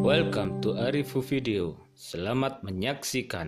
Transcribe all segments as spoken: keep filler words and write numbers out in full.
Welcome to Arifu Video. Selamat menyaksikan.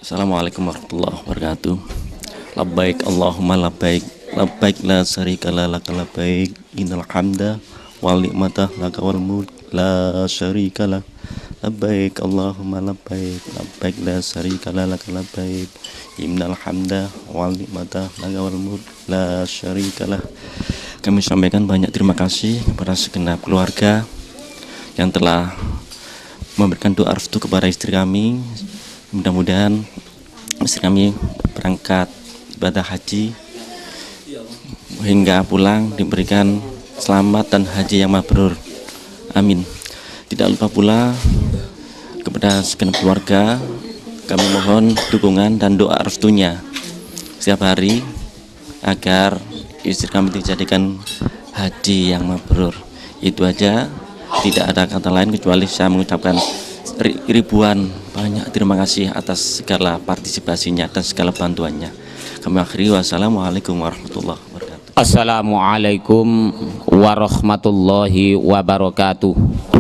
Assalamualaikum warahmatullahi wabarakatuh. Labbaik Allahumma labbaik, labbaik la syarika laka labbaik, innal hamda wal ni'mata laka wal mulk la syarika lak. Labbaik Allahumma labbaik, labbaik la syarika laka labbaik, innal hamda wal ni'mata laka wal mulk la syarika lak. Kami sampaikan banyak terima kasih kepada segenap keluarga yang telah memberikan doa restu kepada istri kami. Mudah-mudahan istri kami berangkat ibadah haji hingga pulang diberikan selamat dan haji yang mabrur. Amin. Tidak lupa pula kepada segenap keluarga kami mohon dukungan dan doa restunya setiap hari agar istri kami dijadikan haji yang mabrur. Itu aja, tidak ada kata lain kecuali saya mengucapkan ribuan banyak terima kasih atas segala partisipasinya dan segala bantuannya. Kami akhiri, wassalamualaikum warahmatullahi wabarakatuh. Assalamualaikum warahmatullahi wabarakatuh.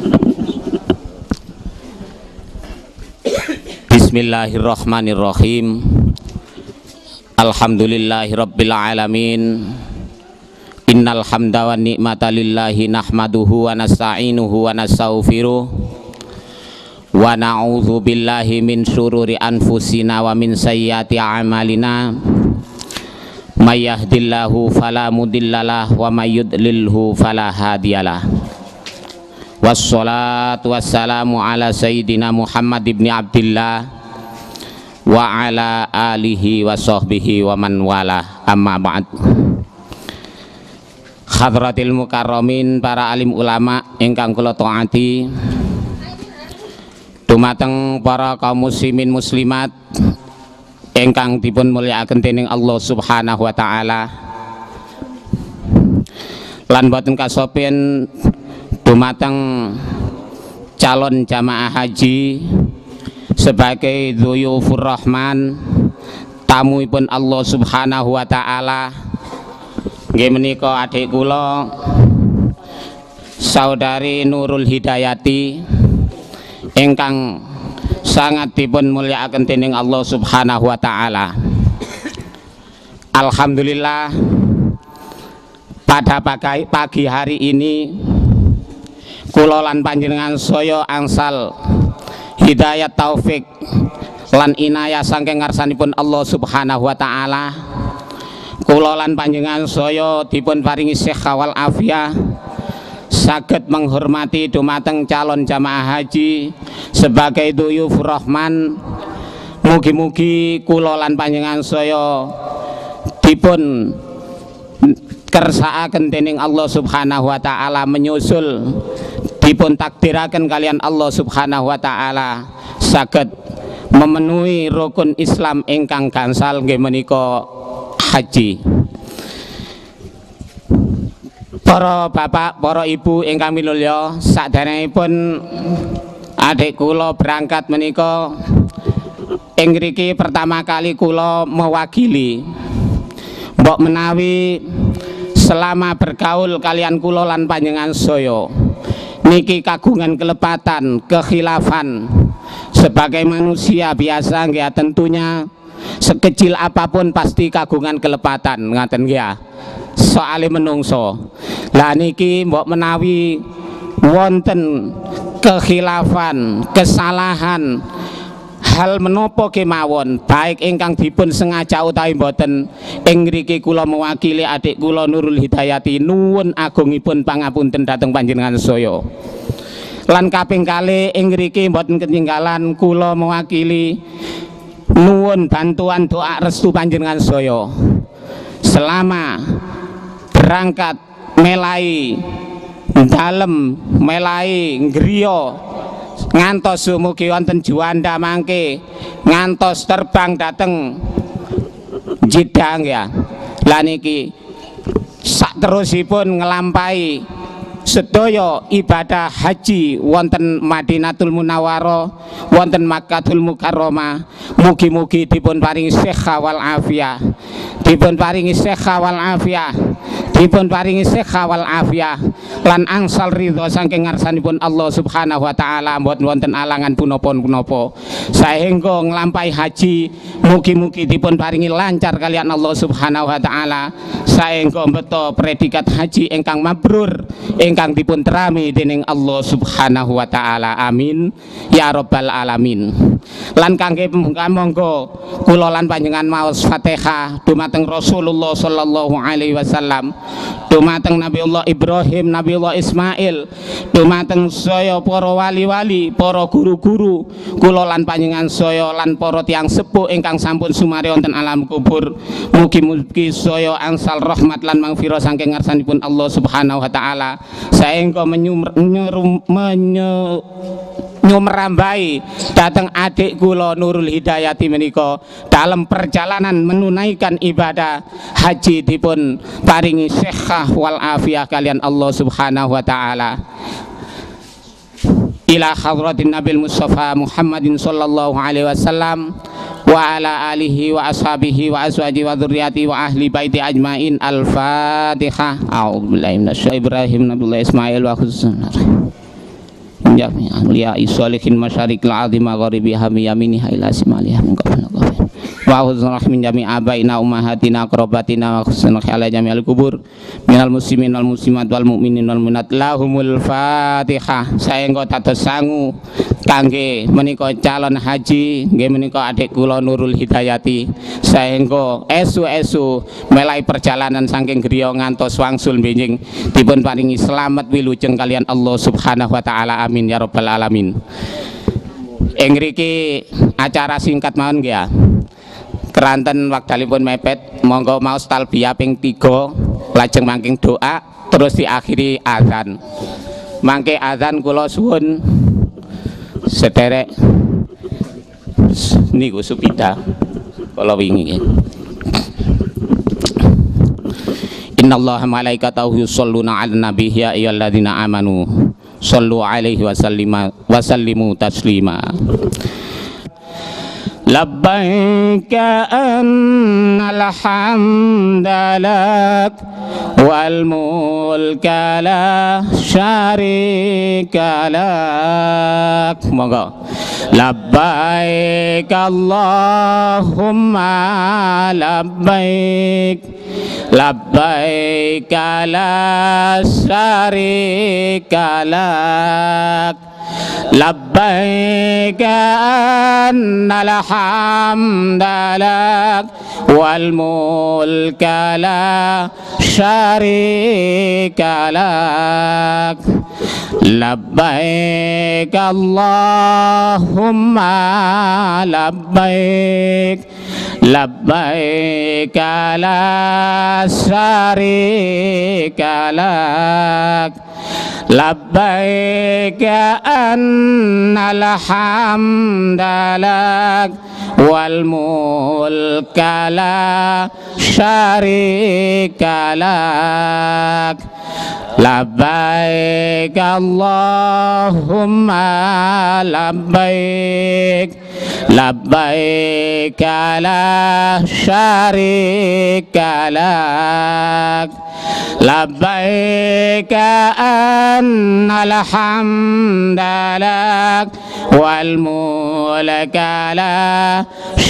Bismillahirrahmanirrahim. Alhamdulillahirabbil alamin. Innal hamda wan ni'mata lillahi nahmaduhu wa nasta'inuhu wa nastaghfiruh. Wa na'udzu billahi min syururi anfusina wa min sayyiati a'malina. May yahdihillahu fala mudhillalah wa may yudlilhu fala hadiyalah. Wassalatu wassalamu ala sayyidina Muhammad ibn Abdillah wa ala alihi wa sahbihi wa man wala, amma ba'd. Hadratil mukarramin, para alim ulama ingkang kula taati, dumateng para kaum muslimin muslimat ingkang dipun mulyakaken dening Allah Subhanahu wa taala, lan boten kasopen dumateng calon jamaah haji sebagai dzuyufur rahman, tamuipun Allah Subhanahu wa taala. Nggih menika adik kula saudari Nurul Hidayati ingkang sangat dipun mulyakaken dening Allah Subhanahu wa taala. Alhamdulillah, pada pagi, pagi hari ini kula lan panjenengan saya angsal hidayat taufik lan inayah saking ngarsanipun Allah Subhanahu wa taala. Kula lan panjenengan saya dipun paringi sehat wal afiat, saged menghormati dumateng calon jamaah haji sebagai dzuyufur rahman. Mugi-mugi kula lan panjenengan saya dipun kersakaken dening Allah Subhanahu wa taala, menyusul dipun takdiraken kalian Allah Subhanahu wa taala saged memenuhi rukun Islam ingkang gangsal nggih menika haji. Para bapak, para ibu ingkang minulya, saderengipun adik kula berangkat menika ing mriki pertama kali kula mewakili mbok menawi selama bergaul kalian kula lan panjenengan saya niki kagungan kelepatan, kekhilafan sebagai manusia biasa nggih, tentunya sekecil apapun pasti kagungan kelepatan, ngaten nggih, soale menungso. Lah niki mbok menawi wonten kekhilafan, kesalahan, hal menapa kemawon, baik ingkang dipun sengaja utawi mboten, ing mriki kula mewakili adik kula Nurul Hidayati nuwun agungipun pangapunten dhateng panjenengan saya. Lan kaping kalih ing mriki mboten ketinggalan kula mewakili nuwun bantuan doa restu panjenengan saya selama berangkat melai dalem, melai griya ngantos mugi wonten juanda mangke ngantos terbang dateng Jeddah ya. Lah niki sak terusipun ngelampahi sedaya ibadah haji wonten Madinatul Munawwarah, wonten Makkahul Mukarramah. Mugi-mugi dipun paringi sehat wal afiat, dipun paringi sehat wal afiat, dipun paringi sehat wal afiyah lan angsal ridho saking ngarsanipun Allah Subhanahu wa taala, mboten wonten alangan punapa-punapa saengga nglampahi haji mugi-mugi dipun paringi lancar kalian Allah Subhanahu wa taala saengga mbeta predikat haji ingkang mabrur ingkang dipun terami dening Allah Subhanahu wa taala. Amin ya rabbal alamin. Lan kangge monggo kula lan panjenengan maos Fatihah dumateng Rasulullah sallallahu alaihi wasallam, dumateng Nabiullah Ibrahim, Nabiullah Ismail, dumateng saya para wali-wali, para guru-guru kula lan panjenengan saya lan para tiyang sepuh ingkang sampun sumari wonten alam kubur. Mugi-mugi saya angsal rahmat lan mangfirah saking ngarsanipun Allah Subhanahu wa taala saengga nyumrambai datang adik kula Nurul Hidayati menika dalam perjalanan menunaikan ibadah haji dipun paringi sehat wal afiyah kalian Allah Subhanahu wa taala. Ila hadratin Nabil Mustafa Muhammadin sallallahu alaihi wasallam wa ala alihi wa ashabihi wa azwaji wa dzurriyyati wa ahli baiti ajmain. Al-Fatihah. A'udzubillahi minasyaitonir Ibrahim Nabiullah Ismail wa khususna jami' awliya sholihin masyariqil azim magharibi hami yaminiha ila simaliha min qabla qabla wa huzna min jami' abaina ummahatina aqrabatina wa husnul ala jami'al kubur minal muslimin wal muslimat wal mu'minin wal mu'minat lahumul Fatihah. Saengga dados sangu kangge menika calon haji nggih menika adik kula Nurul Hidayati saengga esu-esu melai perjalanan saking griya ngantos wangsul benjing dipun paringi selamat wilujeng kalian Allah Subhanahu wa taala. Amin ya rabbal alamin. Ing ngriki acara singkat mawon nggih ya. Keranten wekdalipun mepet, monggo maos talbiyah ping tiga lajeng mangking doa terus diakhiri azan. Mangke azan kula suwun sederek niku supida kala wingi. Innallaha malaikatahu yusholluna 'alan nabi ya ayyuhalladzina amanu shollu 'alaihi wa sallima wa sallimu taslima. Labbaika annal hamda lak wal mulka la syarika lak. Monggo. Labbaik Allahumma labbaik labbaik la syarika lak labbaik annal hamda lak wal mulka la syarika lak labbaik Allahumma labbaik labbaik la syarika lak labbaik annal hamda lak wal mulka la syarika lak labbaik Allahumma labbaik labbaik la syarika lak labbaik annal hamda lak wal mulka la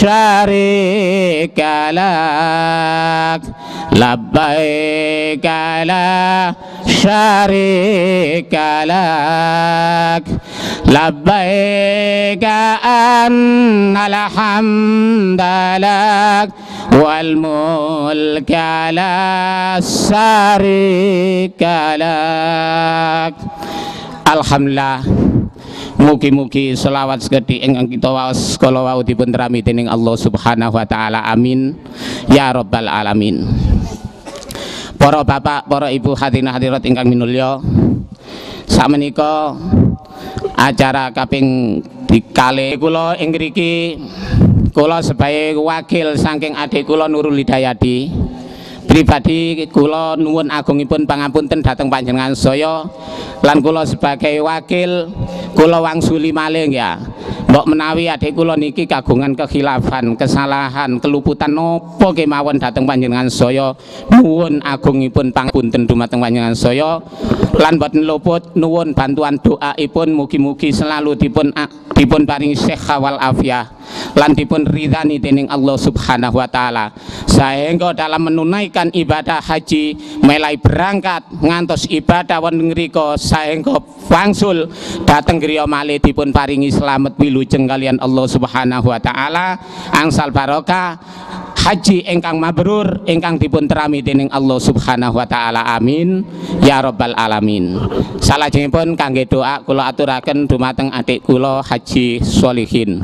syarika lak labbaik la syarika lak labbaik annal hamda lak wal mulka la syarika lak. Alhamdulillah. Mugi-mugi selawat segede ingkang kita waos kala wau dipun terami dening Allah Subhanahu wa taala. Amin ya rabbal alamin. Para bapak, para ibu hadirin hadirat ingkang minulya, sakmenika acara kaping dikali kula ing mriki kula sebagai wakil saking adik kula Nurul Hidayati pribadi kula nuwun agungipun pangapunten dhateng panjenengan saya lan kula sebagai wakil kula wangsuli malih ya Mbok menawi adik kula niki kagungan kekhilafan, kesalahan, keluputan nopo kemawon dhateng panjenengan saya, nuwun agungipun pangapunten dumateng panjenengan saya lan boten luput nuwun bantuan doaipun mugi-mugi selalu dipun dipun paringi sehat wal afiah lan dipun ridhani dening Allah Subhanahu wa taala sehingga dalam menunaikan ibadah haji mulai berangkat ngantos ibadah wonten ngrika sehingga wangsul dhateng griya malih dipun paringi slamet wilujeng kalian Allah Subhanahu wa taala angsal barokah haji ingkang mabrur ingkang dipun terami dening Allah Subhanahu wa taala amin ya rabbal alamin. Salajengipun kangge doa kula aturaken dumateng adik kula Haji Sholihin.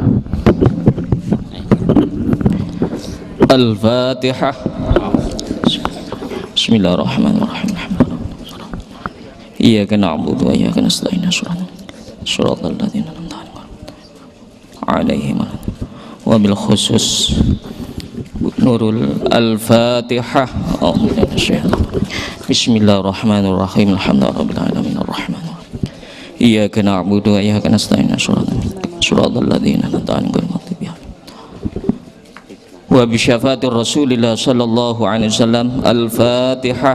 Al-Fatihah. Bismillahirrahmanirrahim. Iyyaka na'budu wa iyyaka nasta'in. Shiratal ladzina an'amta 'alaihim wabil khusus Nurul Al-Fatihah. Bismillahirrahmanirrahim. Alhamdulillahirabbil alamin arrahmanir rahim. Iyyaka na'budu wa iyyaka nasta'in. Shiratal ladzina an'amta 'alaihim wa bi syafaatir Rasulillah sallallahu alaihi wasallam. Al-Fatihah.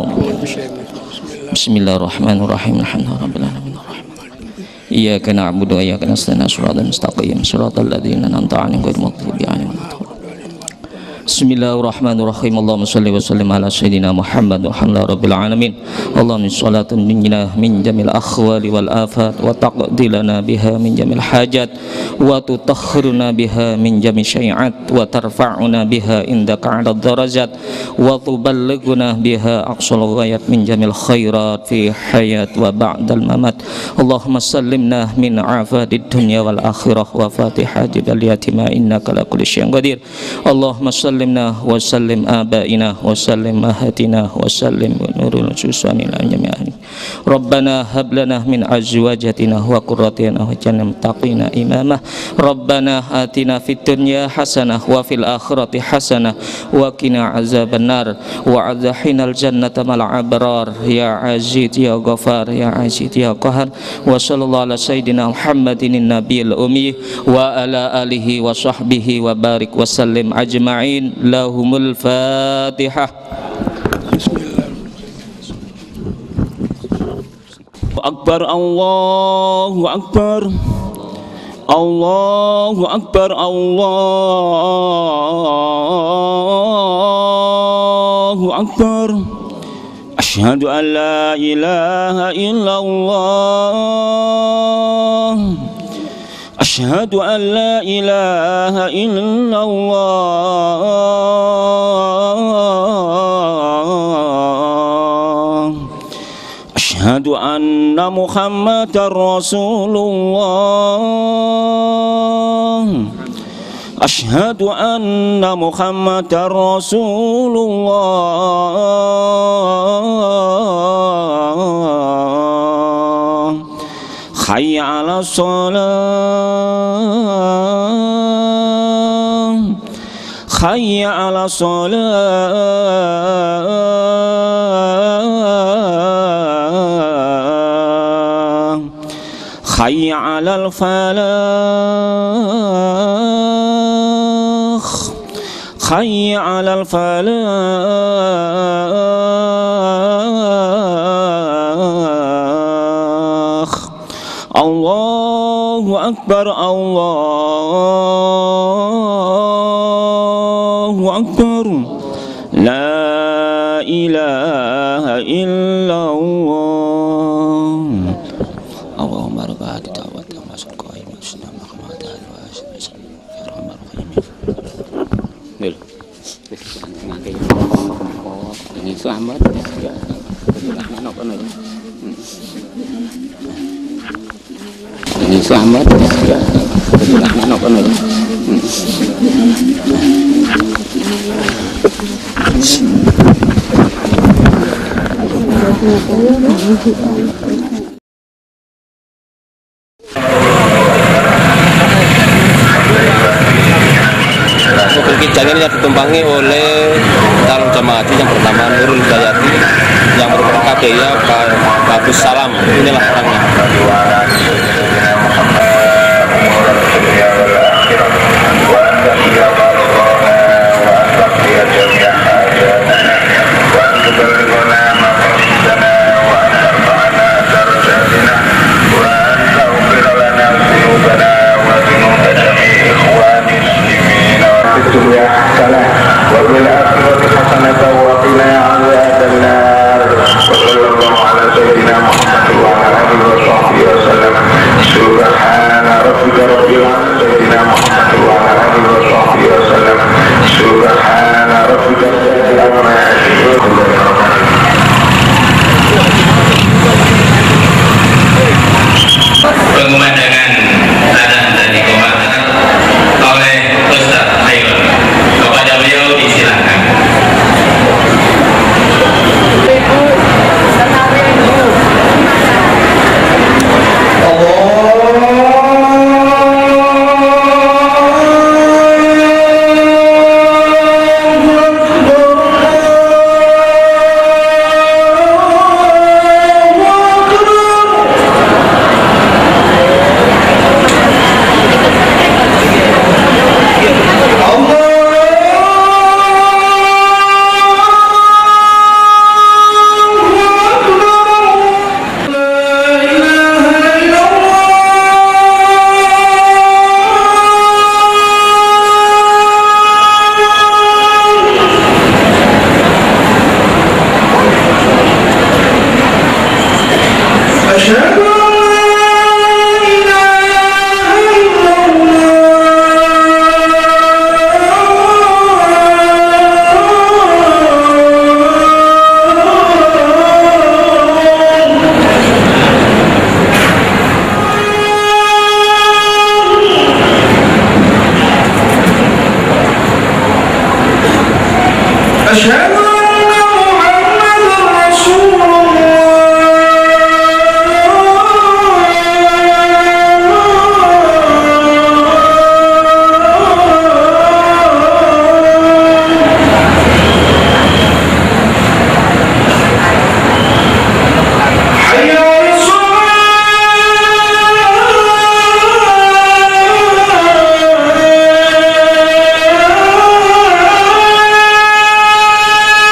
Bismillahirrahmanirrahim. Alhamdulillahirabbil alamin arrahmanir rahim. Iyyaka na'budu wa iyyaka nasta'in. Shiratal mustaqim. Shiratal ladzina an'amta 'alaihim ghairil maghdubi 'alaihim. Bismillahirrahmanirrahim. Allahumma salli wa sallim ala sayyidina Muhammad wa ala rabbil alamin. Allahumma salatan minna min jamil akhwali wal afat wa taqdi lana biha min jamil hajat wa tutakhiruna biha min jamil syai'at wa tarfa'una biha indaka 'ala darajat wa tuballighuna biha aqsal ghayat min jamil khairat fi hayat wa ba'dal mamat. Allahumma sallimna min afatid dunya wal akhirah wa fatihati bil yatima innaka la kulli syai'in qadir. Allahumma sallimna wa sallim abaina wa sallim mahatina wa sallim wa nurul susamina jami'an. Rabbana hab lana min azwajatina wa qurratina waj'alna muttaqina imama. Rabbana atina fid dunya hasanah wa fil akhirati hasanah wa qina azabannar wa adkhilnal jannata mal abrar ya aziz ya ghafar ya aziz ya qahar. Wa sallallahu ala sayyidina Muhammadin nabiyil ummi wa ala alihi wa sahbihi wa barik wa sallim ajma'in. Lahumul Fatihah. Akbar, Allahu Akbar, Allahu Akbar, Allahu Akbar. Asyhadu an la ilaha illallah, asyhadu an la ilaha illallah, asyhadu anna Muhammadar Rasulullah, asyhadu anna Muhammadar Rasulullah. Hayya 'ala shalah, hayya 'ala shalah, hayya 'alal falah, hayya 'alal falah. Allahu Akbar, Allahu Akbar. La ilaha illallah. Allahumma rabbana da'wat masal qaim asna Muhammad wa sallam ya rahman rahim. Bil. Ini selamat ya. Ini selamat ya. Mobil kijang ini yang ditumpangi oleh calon jamaah haji yang pertama Nurul Hidayati yang merupakan K D I Pak Bagus Salam. Inilah orangnya. الدنيا والآخرة، وأن تشفي مرضانا وأن تقضي جميع حاجاتنا، وأن تبلغنا مقاصدنا، وأن ترفعنا درجاتنا، وأن تغفر لنا ذنوبنا وذنوب جميع إخواني المسلمين. في الدنيا حسنة وفي الآخرة حسنة وقنا عذاب النار. وصلى الله على سيدنا محمد وعلى آله وصحبه وسلم. سبحان ربك رب العالمين. سيدنا محمد وعلى آله وصحبه وسلم. سبحان ربك رب العزة عما يصفون. Pengumandangan tanah dan dikomandan oleh Ustaz Khairul. Kepada beliau disilakan. Allah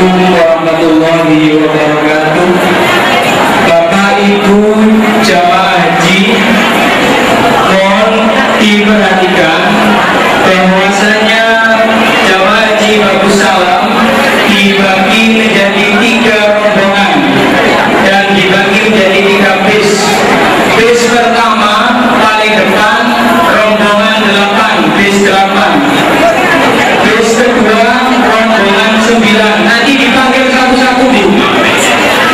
Assalamualaikum warahmatullahi wabarakatuh. Bapak Ibu jamaah haji, mohon diperhatikan bahwasanya jamaah haji Bagus Salam dibagi menjadi tiga rombongan dan dibagi menjadi tiga bis. Bis pertama paling depan rombongan delapan, bis delapan. Bis kedua rombongan sembilan. Nanti dipanggil satu-satu, Bu.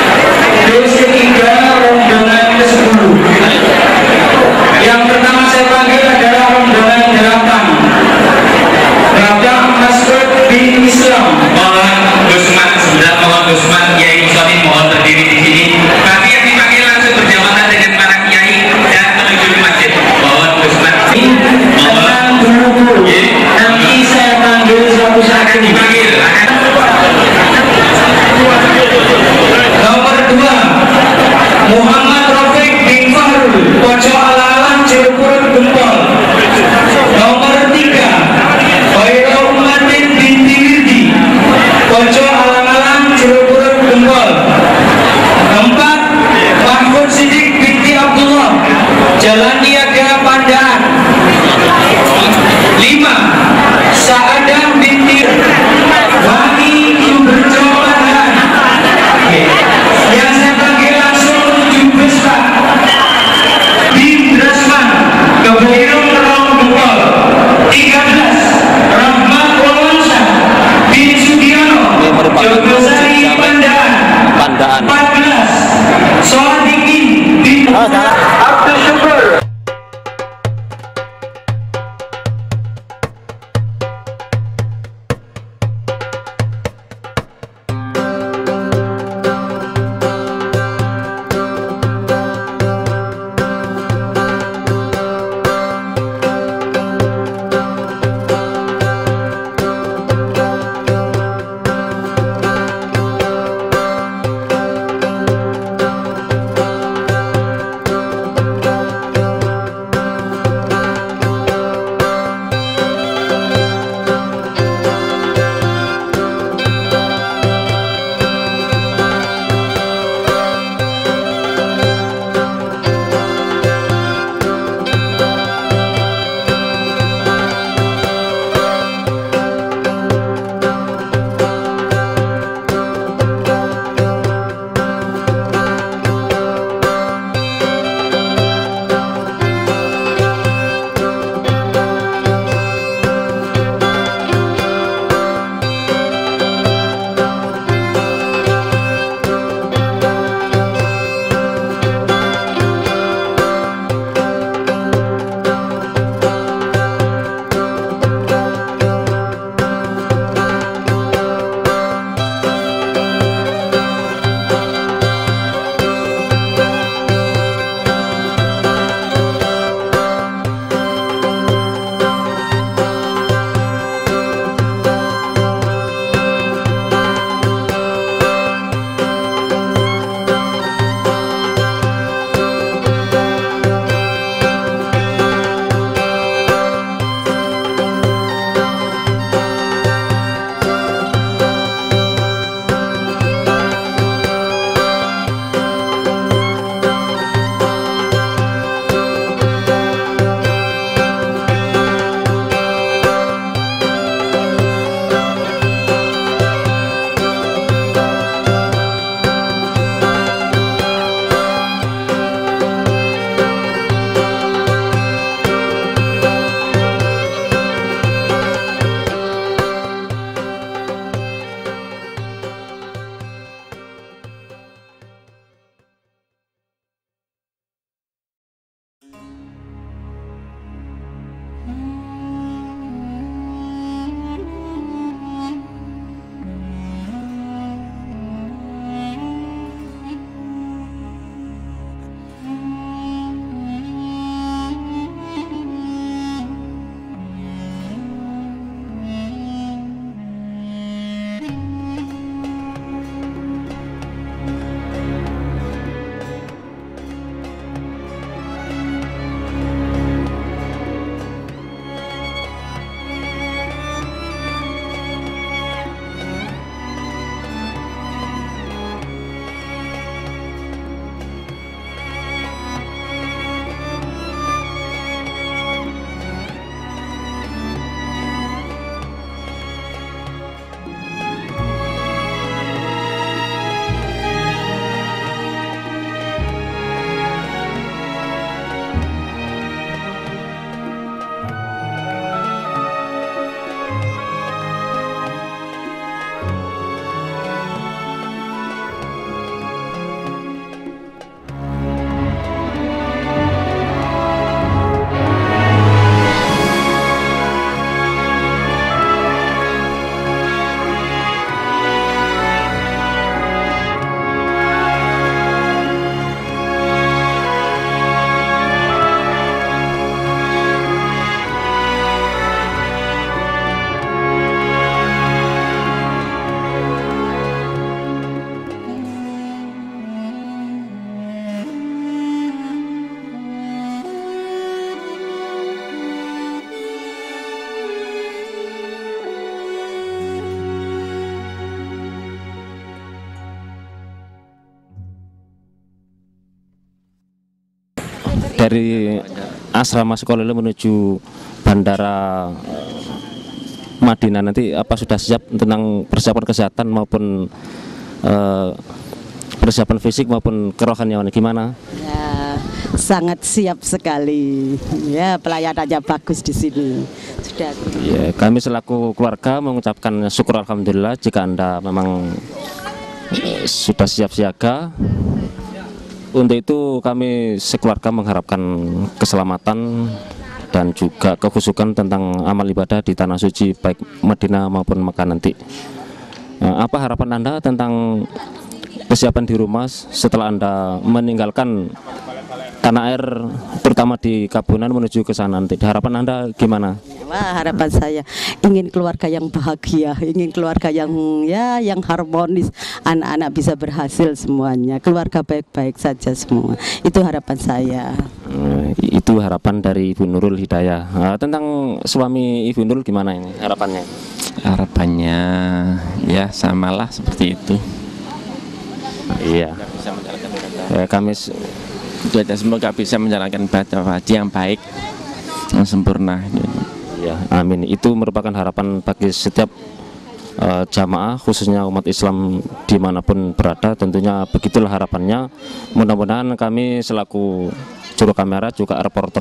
dari asrama Sukolilo menuju bandara Madinah nanti apa sudah siap tentang persiapan kesehatan maupun uh, persiapan fisik maupun kerohanian gimana? Ya, sangat siap sekali. Ya, pelayanannya bagus di sini. Sudah. Ya, kami selaku keluarga mengucapkan syukur alhamdulillah jika Anda memang uh, sudah siap siaga. Untuk itu kami sekeluarga mengharapkan keselamatan dan juga kekhusukan tentang amal ibadah di tanah suci baik Madinah maupun Mekah nanti. Nah, apa harapan Anda tentang kesiapan di rumah setelah Anda meninggalkan tanah air terutama di Kabunan menuju ke sana nanti? Harapan Anda gimana? Wah, harapan saya ingin keluarga yang bahagia, ingin keluarga yang ya yang harmonis, anak-anak bisa berhasil semuanya, keluarga baik-baik saja semua. Itu harapan saya. Hmm, itu harapan dari Ibu Nurul Hidayah. Nah, tentang suami Ibu Nurul gimana ini harapannya? Harapannya ya samalah seperti itu. Iya. Ya, kami semoga bisa menjalankan ibadah haji yang baik, yang sempurna. Ya, amin. Itu merupakan harapan bagi setiap uh, jamaah khususnya umat Islam dimanapun berada. Tentunya begitulah harapannya. Mudah-mudahan kami selaku juru kamera juga reporter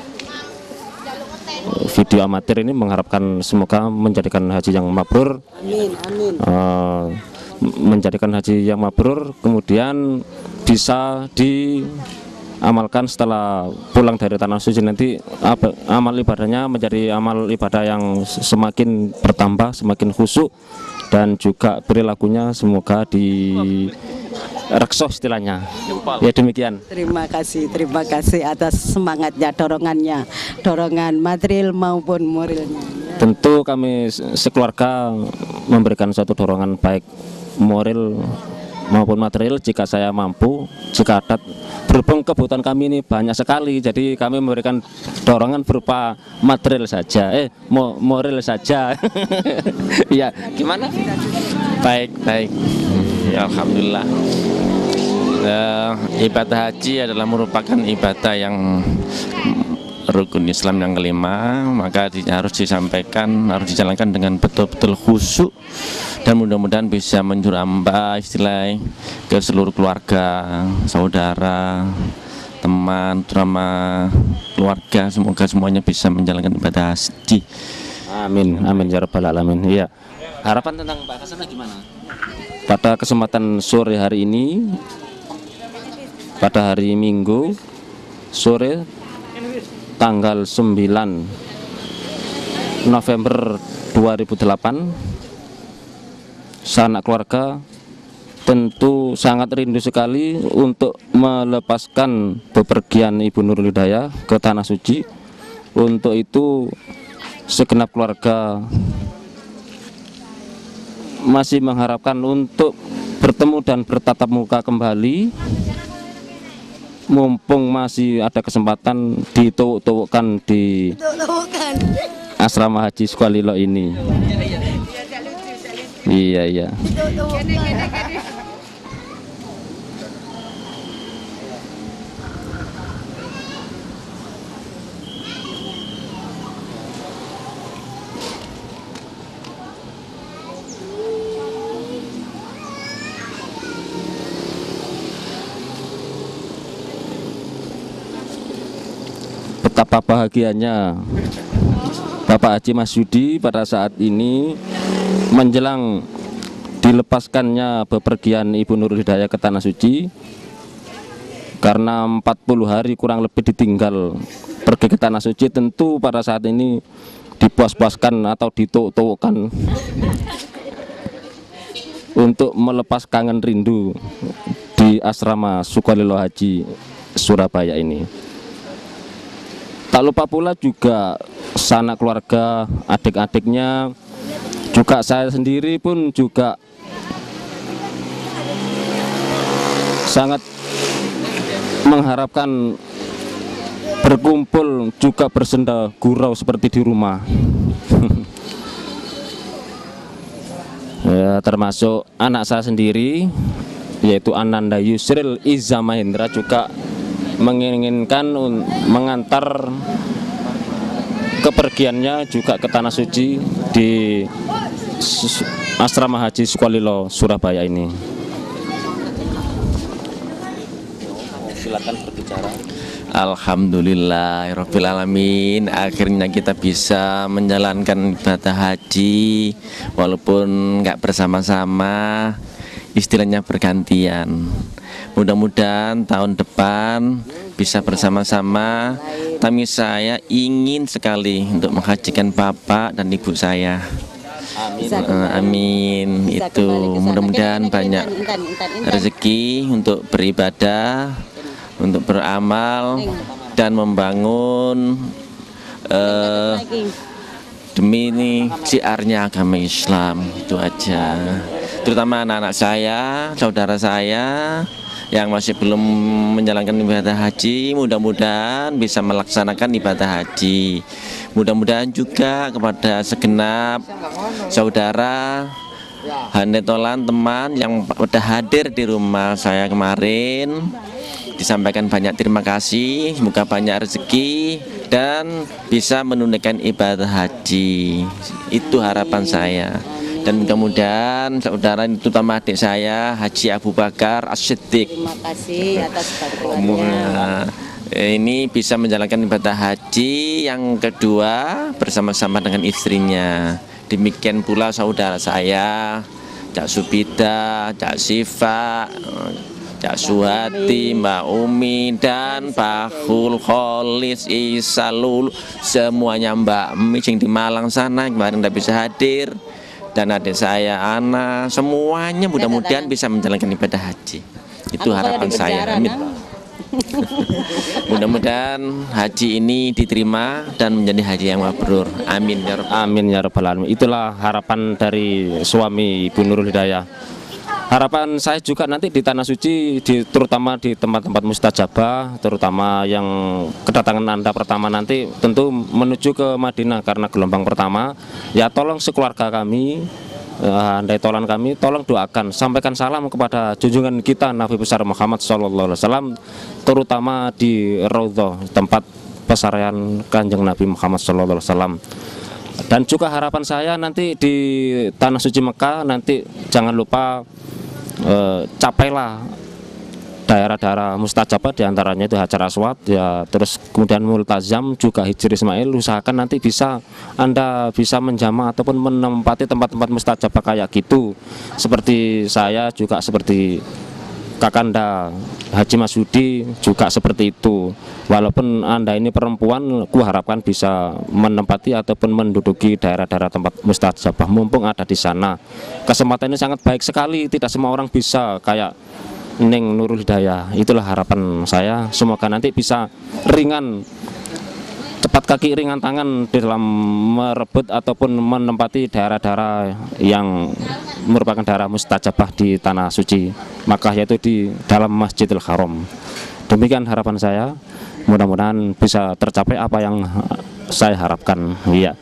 video amatir ini mengharapkan semoga menjadikan haji yang mabrur. Amin, amin. Uh, menjadikan haji yang mabrur, kemudian bisa diamalkan setelah pulang dari tanah suci nanti. Apa, amal ibadahnya menjadi amal ibadah yang semakin bertambah, semakin khusyuk, dan juga perilakunya semoga di reksoh istilahnya. Ya, demikian. Terima kasih, terima kasih atas semangatnya, dorongannya, dorongan material maupun moralnya. Tentu kami sekeluarga memberikan suatu dorongan baik moral maupun material jika saya mampu, jika ada. Berhubung kebutuhan kami ini banyak sekali, jadi kami memberikan dorongan berupa material saja, eh mo moral saja. Ya, gimana? Baik, baik. Ya, alhamdulillah. Uh, ibadah haji adalah merupakan ibadah yang rukun Islam yang kelima, maka di, harus disampaikan, harus dijalankan dengan betul-betul khusyuk, dan mudah-mudahan bisa menjurambah istilahnya ke seluruh keluarga, saudara, teman, terutama keluarga. Semoga semuanya bisa menjalankan ibadah haji. Amin, amin ya rabbal alamin. Iya. Harapan tentang Pak Kasana gimana? Pada kesempatan sore hari ini, pada hari Minggu sore tanggal sembilan November dua ribu delapan, sanak keluarga tentu sangat rindu sekali untuk melepaskan bepergian Ibu Nurul Hidayah ke tanah suci. Untuk itu segenap keluarga masih mengharapkan untuk bertemu dan bertatap muka kembali, mumpung masih ada kesempatan dituwuk-tuwukkan di asrama haji Sukolilo ini. Iya, iya. Betapa bahagianya Bapak Haji Masyudi pada saat ini menjelang dilepaskannya bepergian Ibu Nurul Hidayah ke tanah suci, karena empat puluh hari kurang lebih ditinggal pergi ke tanah suci. Tentu pada saat ini dipuas-puaskan atau dituwuk-tuwukkan untuk melepas kangen rindu di asrama Sukolilo Haji Surabaya ini. Tak lupa pula juga sanak keluarga, adik-adiknya, juga saya sendiri pun juga sangat mengharapkan berkumpul juga bersenda gurau seperti di rumah. Ya, termasuk anak saya sendiri yaitu Ananda Yusril Iza Mahendra juga menginginkan mengantar kepergiannya juga ke Tanah Suci di Asrama Haji Sukolilo Surabaya ini. Silakan berbicara. Alhamdulillahirabbil alamin, akhirnya kita bisa menjalankan ibadah haji walaupun nggak bersama-sama, istilahnya bergantian. Mudah-mudahan tahun depan bisa bersama-sama. Tapi saya ingin sekali untuk menghajikan bapak dan ibu saya. Amin. Uh, amin. Itu mudah-mudahan banyak rezeki untuk beribadah, untuk beramal dan membangun uh, demi ini siarnya agama Islam. Itu aja. Terutama anak-anak saya, saudara saya yang masih belum menjalankan ibadah haji, mudah-mudahan bisa melaksanakan ibadah haji. Mudah-mudahan juga kepada segenap saudara handetolan teman yang sudah hadir di rumah saya kemarin, disampaikan banyak terima kasih, semoga banyak rezeki dan bisa menunaikan ibadah haji. Itu harapan saya. Dan mudah-mudahan saudara, terutama adik saya Haji Abu Bakar As-Siddiq, terima kasih atas bantuannya. Ini bisa menjalankan ibadah haji yang kedua bersama-sama dengan istrinya. Demikian pula saudara saya Cak Subida, Cak Siva, Cak Suhati, Mbak Umi, dan Pak Hul, Kholis, Isalul, semuanya Mbak Mi yang di Malang sana kemarin tidak bisa hadir, dan adik saya Ana, semuanya mudah-mudahan bisa menjalankan ibadah haji. Itu harapan saya. Amin. Mudah-mudahan haji ini diterima dan menjadi haji yang mabrur. Amin ya rabbal Amin ya rabbal alamin. Itulah harapan dari suami Ibu Nurul Hidayah. Harapan saya juga nanti di Tanah Suci, di, terutama di tempat-tempat mustajabah, terutama yang kedatangan Anda pertama nanti tentu menuju ke Madinah karena gelombang pertama. Ya tolong sekeluarga kami, andai tolan kami, tolong doakan, sampaikan salam kepada junjungan kita Nabi besar Muhammad shallallahu alaihi wasallam, terutama di Raudhah, tempat pesarian Kanjeng Nabi Muhammad shallallahu alaihi wasallam. Dan juga harapan saya nanti di Tanah Suci Mekah nanti jangan lupa eh, capailah daerah-daerah mustajabah, diantaranya itu Hajar Aswad ya, terus kemudian Multazam juga Hijri Ismail. Usahakan nanti bisa Anda bisa menjamah ataupun menempati tempat-tempat mustajabah kayak gitu, seperti saya juga seperti Kakanda Haji Masudi juga seperti itu. Walaupun Anda ini perempuan, ku harapkan bisa menempati ataupun menduduki daerah-daerah tempat mustajabah mumpung ada di sana. Kesempatan ini sangat baik sekali, tidak semua orang bisa kayak Neng Nurul Hidayah. Itulah harapan saya, semoga nanti bisa ringan, cepat kaki ringan tangan di dalam merebut ataupun menempati daerah-daerah yang merupakan daerah mustajabah di Tanah Suci Makkah, yaitu di dalam Masjidil Haram. Demikian harapan saya, mudah-mudahan bisa tercapai apa yang saya harapkan. Iya.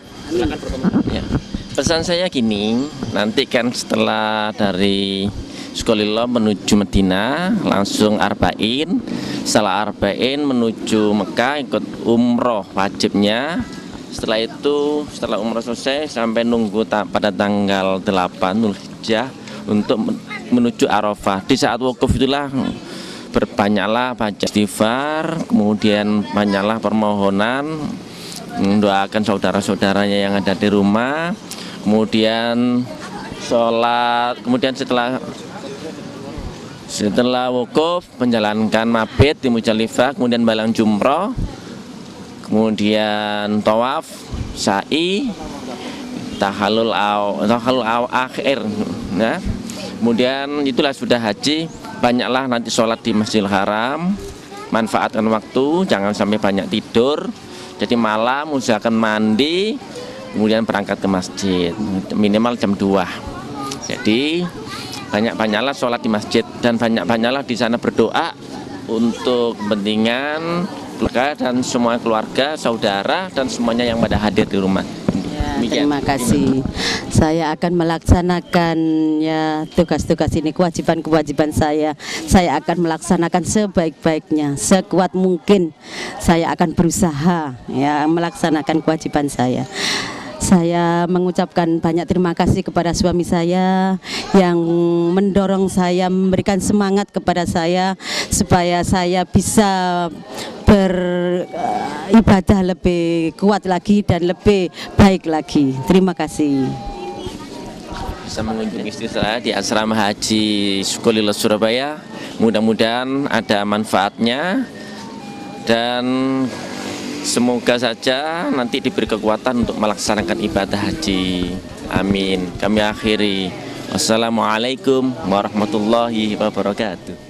Ya. Pesan saya gini, nanti kan setelah dari Sukolilo menuju Medina langsung Arba'in, setelah Arba'in menuju Mekah ikut umroh wajibnya. Setelah itu, setelah umroh selesai sampai nunggu ta pada tanggal delapan Dzulhijjah untuk menuju Arafah. Di saat wukuf itulah berbanyaklah baca istighfar, kemudian banyaklah permohonan, mendoakan saudara-saudaranya yang ada di rumah, kemudian sholat, kemudian setelah Setelah wukuf menjalankan mabit di Muzdalifah, kemudian balang jumroh, kemudian tawaf, sa'i, tahallul aw, tahallul aw akhir, ya. Kemudian itulah sudah haji. Banyaklah nanti sholat di Masjidil Haram, manfaatkan waktu, jangan sampai banyak tidur. Jadi malam usahakan mandi, kemudian berangkat ke masjid minimal jam dua. Jadi banyak-banyaklah sholat di masjid dan banyak-banyaklah di sana berdoa untuk kepentingan keluarga dan semua keluarga, saudara dan semuanya yang pada hadir di rumah. Ya, terima kasih. Saya akan melaksanakan ya tugas-tugas ini, kewajiban-kewajiban saya. Saya akan melaksanakan sebaik-baiknya, sekuat mungkin. Saya akan berusaha ya melaksanakan kewajiban saya. Saya mengucapkan banyak terima kasih kepada suami saya yang mendorong saya, memberikan semangat kepada saya supaya saya bisa beribadah lebih kuat lagi dan lebih baik lagi. Terima kasih. Bisa mengunjungi istri saya di asrama haji Sukolilo Surabaya. Mudah-mudahan ada manfaatnya dan semoga saja nanti diberi kekuatan untuk melaksanakan ibadah haji. Amin. Kami akhiri. Wassalamualaikum warahmatullahi wabarakatuh.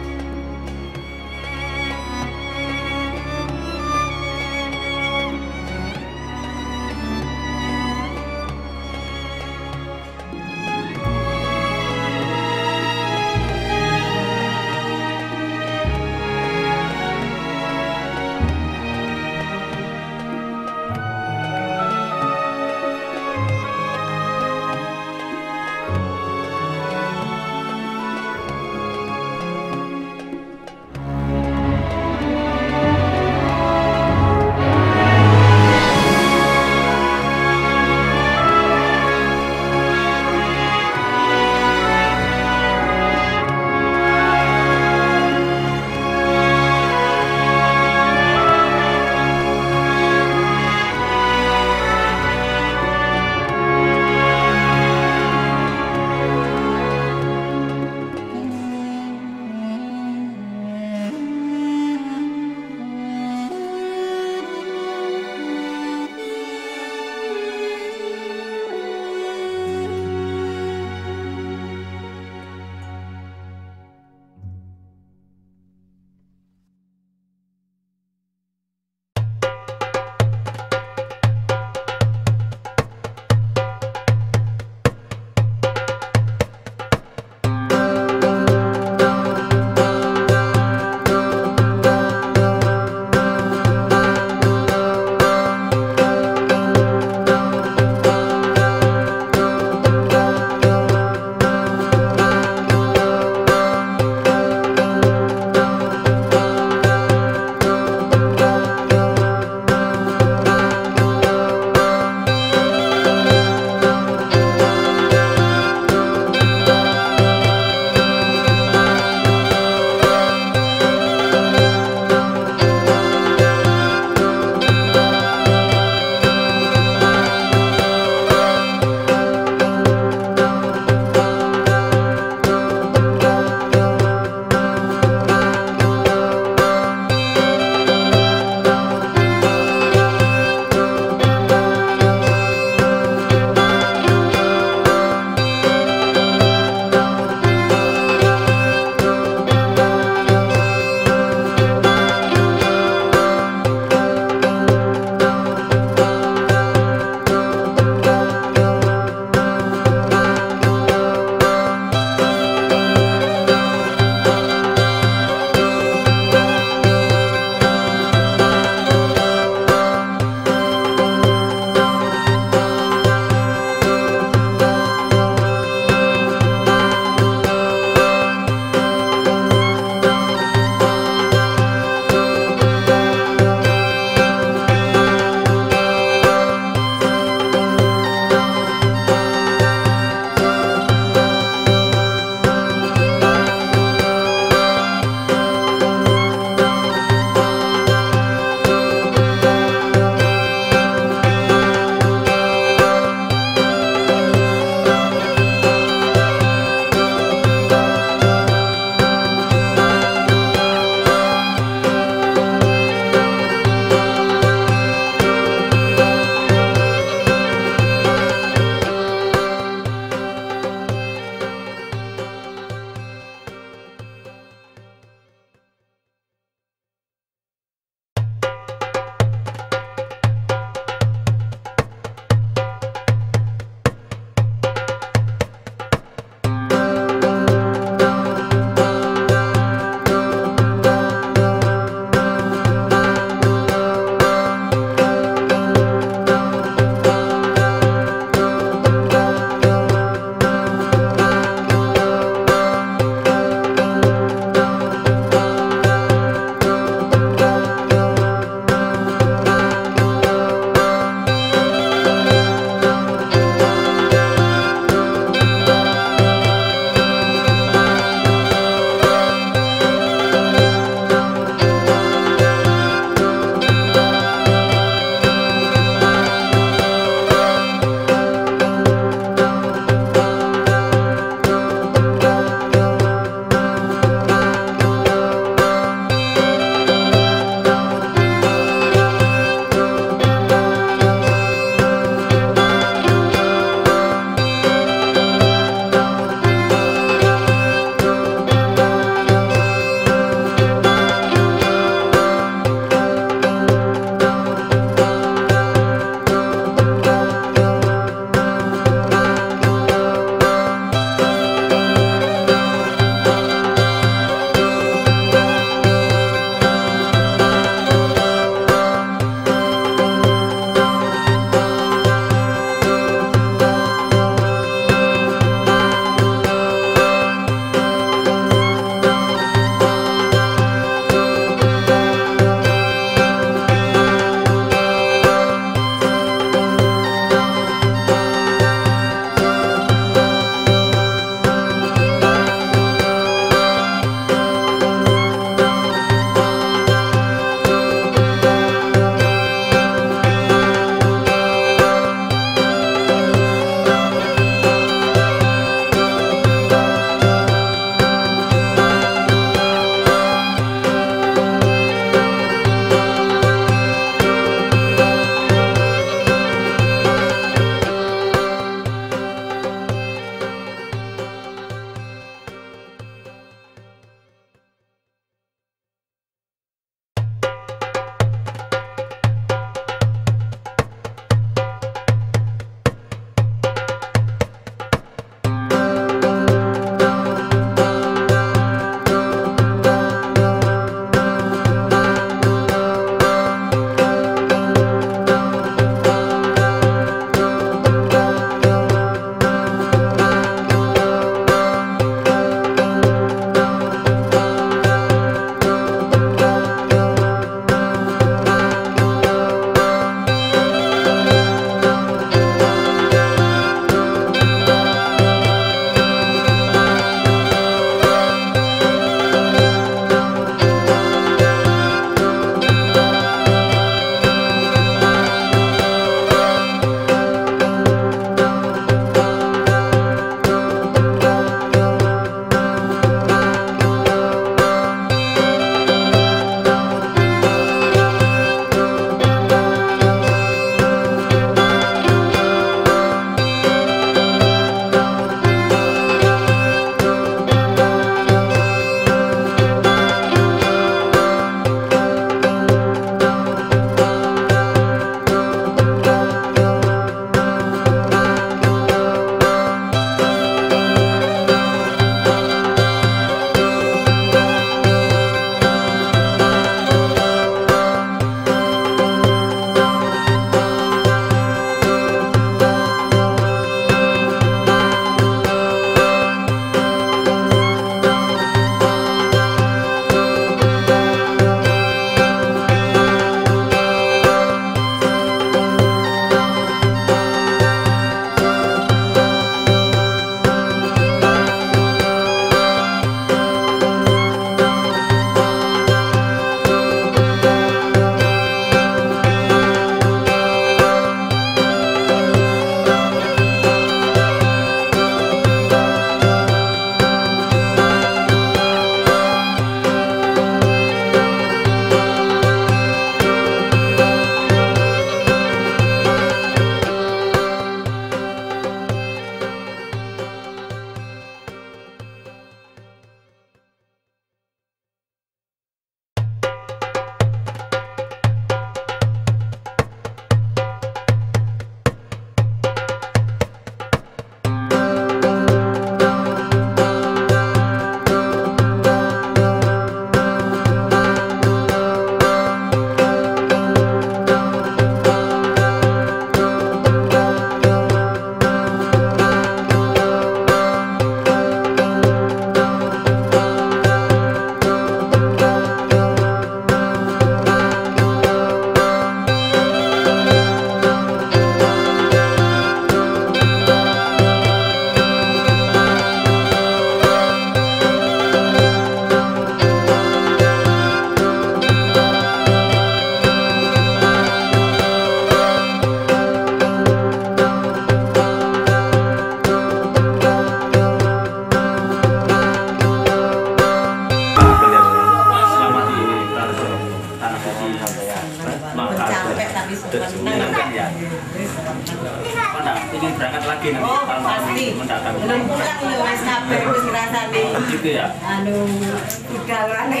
berangkat lagi nanti Oh, tahun pasti. mendatang. Belum pulang lho wis kabeh wis ngrasani. Gitu ya. Anu udalan.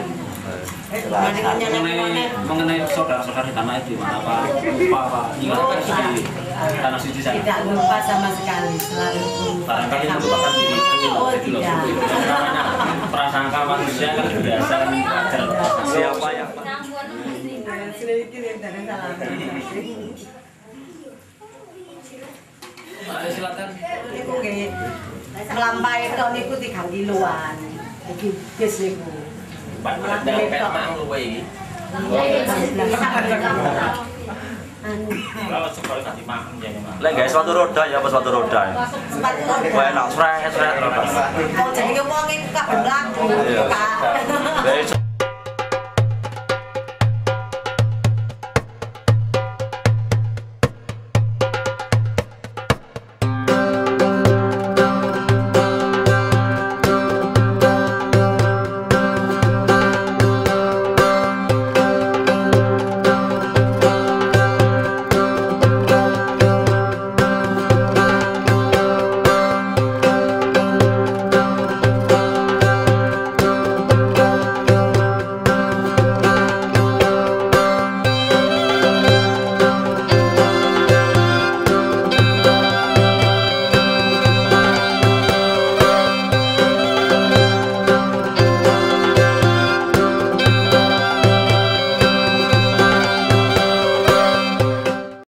Mengenai mengenai saudara-saudara di tanah itu gimana Pak? Lupa Pak? Ingat Oh, kan tidak. di tanah suci sana? Tidak lupa sama sekali, selalu Barangkali melupakan diri kecil Oh, gitu loh. tidak. Namanya prasangka manusia kan biasa kan wajar. Siapa yang sedikit yang dari salah. Ayo silakan. Niku nggih melampaui tok niku tiga kiloan. Iki bis niku. Pak Melampaui tok mang luwe iki. Kalau sekolah tadi makan jadi mah. Lah guys, sepatu roda ya, apa sepatu roda. Sepatu roda. Wah, enak, sret, sret, Oh, jadi wong iku kabeh mlaku. Iya.